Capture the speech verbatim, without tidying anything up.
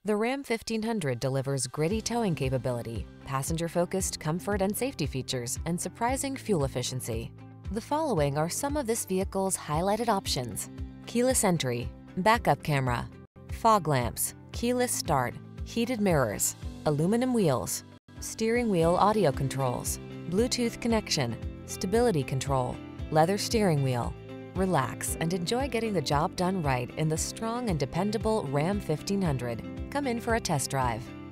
The Ram fifteen hundred delivers gritty towing capability, passenger-focused comfort and safety features, and surprising fuel efficiency. The following are some of this vehicle's highlighted options: keyless entry, backup camera, fog lamps, keyless start, heated mirrors, aluminum wheels, steering wheel audio controls, Bluetooth connection, stability control, leather steering wheel. Relax and enjoy getting the job done right in the strong and dependable Ram fifteen hundred. Come in for a test drive.